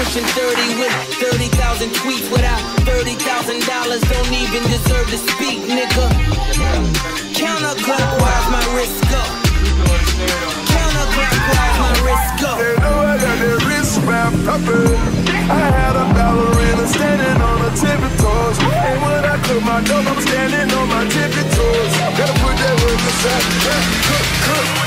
pushing 30 with 30,000 tweets without $30,000. Don't even deserve to speak, nigga. Counterclockwise, my wrist go. Counterclockwise, my wrist go. They know I got that wrist strap poppin'. I had a ballerina standing on her tippy toes. And when I cook my dough, I'm standing on my tippy toes. Gotta put that work aside. Cook.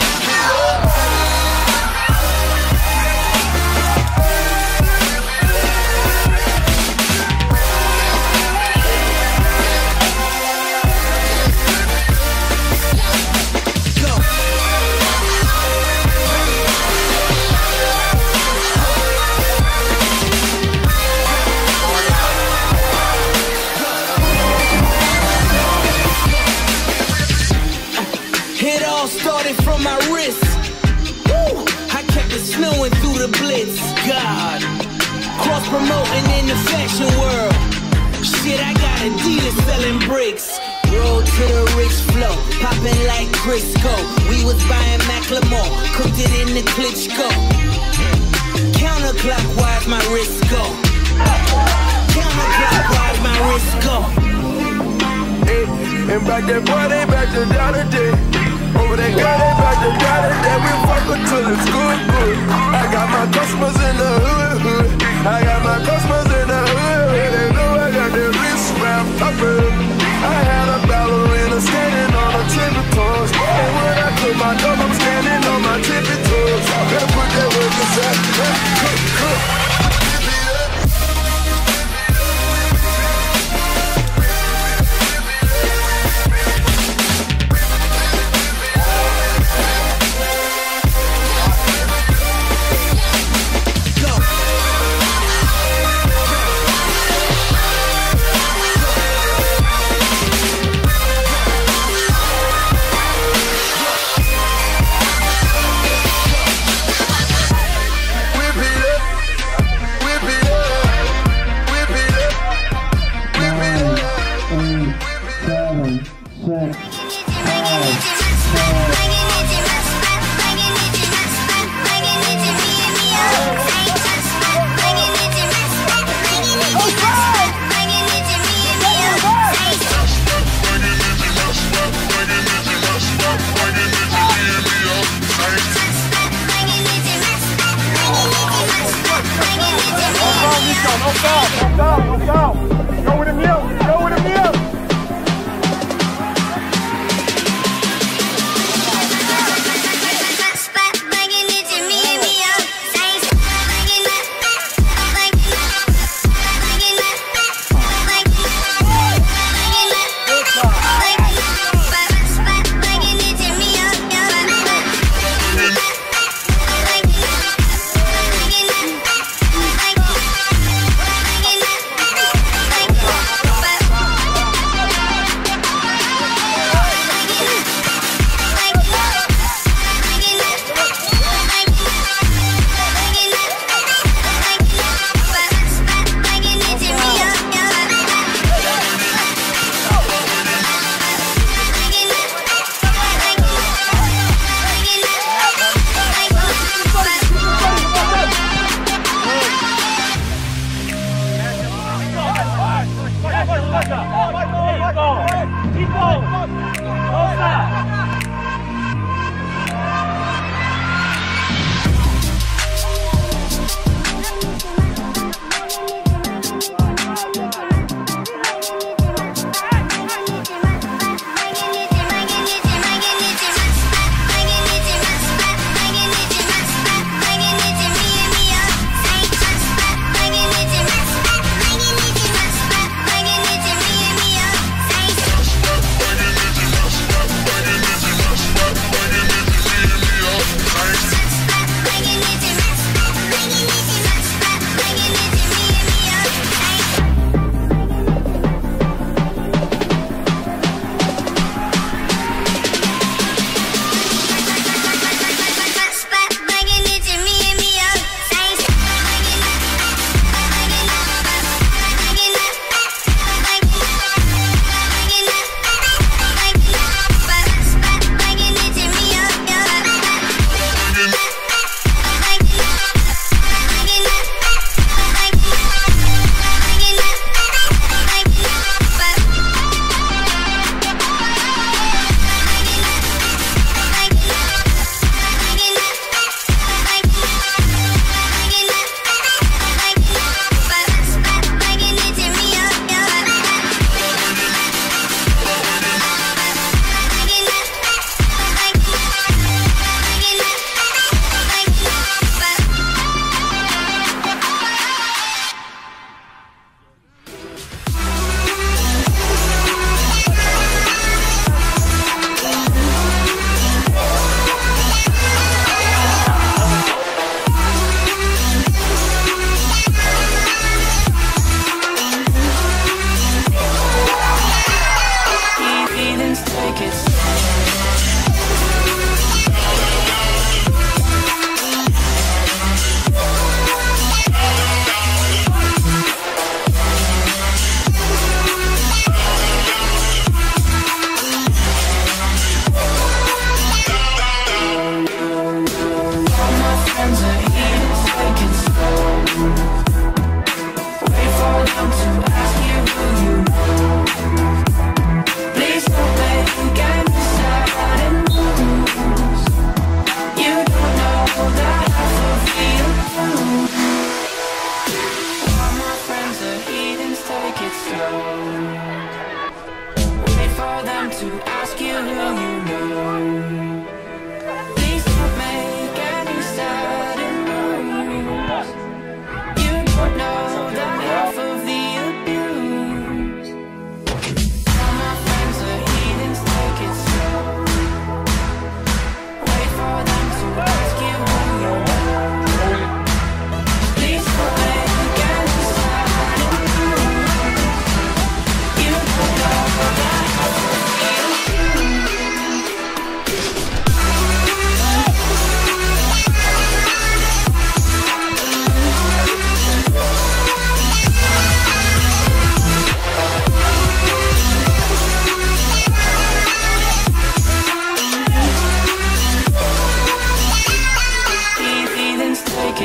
Started from my wrist. Woo! I kept it snowing through the blitz. God, cross promoting in the fashion world. Shit, I got a dealer selling bricks. Roll to the rich flow, popping like Crisco. We was buying Macklemore, cooked it in the Klitschko. Counterclockwise, my wrist go. Counterclockwise, my wrist go. Hey, and back that boy, they back to down the day. Over that girl, they back to got it, that we fuck until it's good. I got my customers in the hood. I got my customers in the hood. They know I got that wrist strap poppin'. I had a ballerina standing on her tippy toes. And when I put my dog, I'm standing on my tippy toes. Better put that work aside. Cook. Go with him, go with him,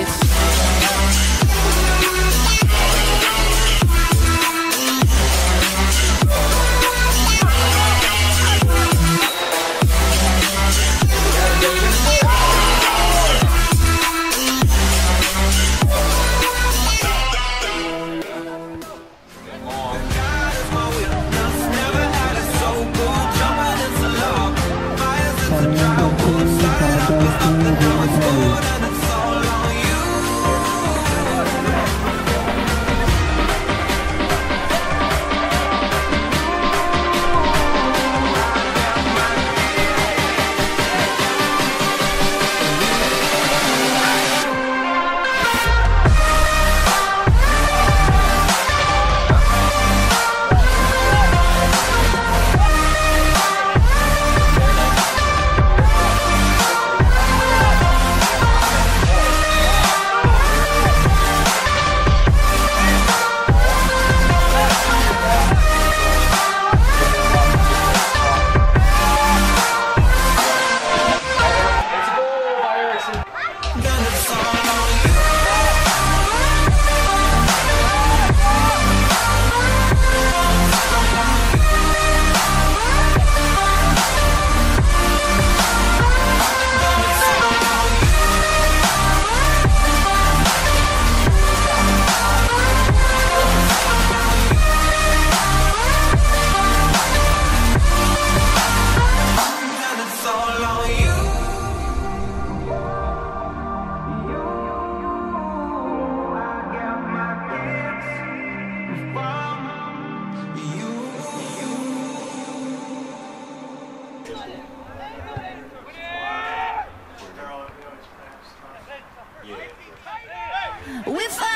We